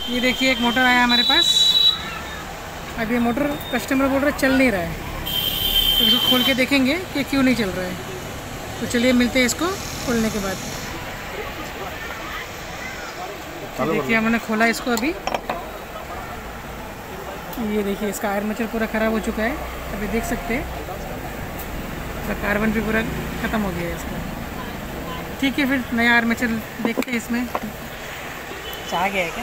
ये देखिए एक मोटर आया हमारे पास। अब ये मोटर कस्टमर बोल रहा है चल नहीं रहा है, तो इसको खोल के देखेंगे कि क्यों नहीं चल रहा है। तो चलिए मिलते हैं इसको खोलने के बाद। तो देखिए हमने खोला इसको अभी। ये देखिए इसका आर्मेचर पूरा ख़राब हो चुका है, अभी देख सकते हैं कार्बन भी पूरा ख़त्म हो गया है इसका। ठीक है, फिर नया आर्मेचर देखते हैं इसमें। चाह गया है क्या?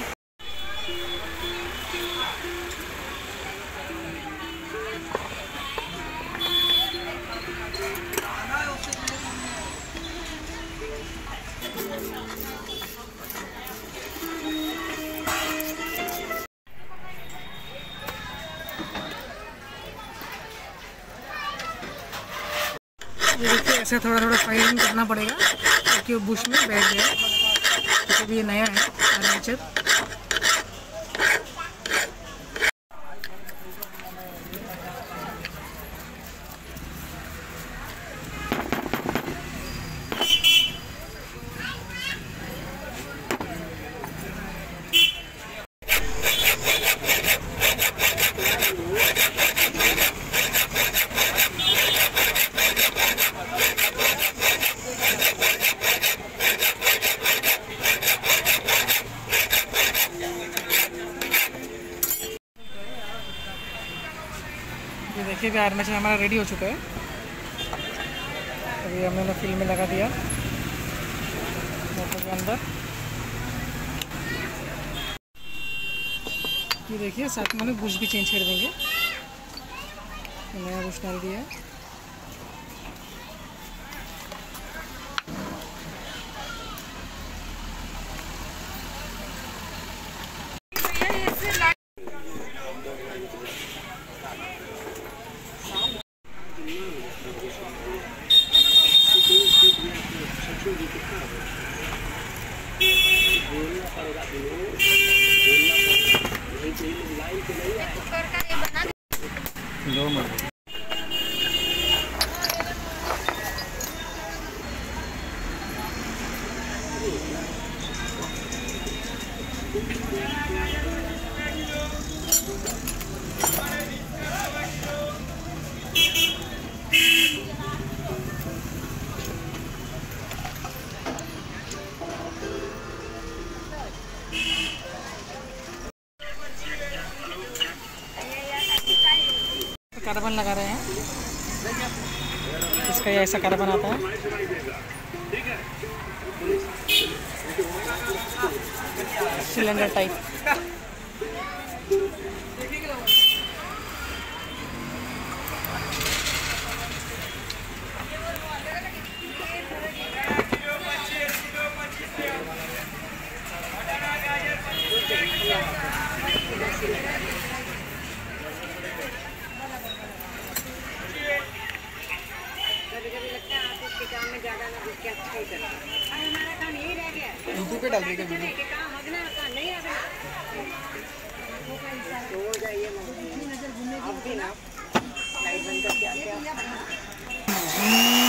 ये देखिए ऐसे थोड़ा थोड़ा फायरिंग करना पड़ेगा क्योंकि वो बुश में बैठ गया है, क्योंकि ये नया है आर्मेचर। ये देखिए कि आर्मेचर हमारा रेडी हो चुका है। अभी हमने फिल्म में लगा दिया मोटर के अंदर। ये देखिए साथ में बुश भी चेंज कर देंगे, नया बुश डाल दिया है। कार्बन लगा रहे हैं, इसका ये ऐसा कार्बन आता है। Cylinder type. यूट्यूब पे डाल देगा वीडियो। आप भी ना लाइट बंद करके आते हैं।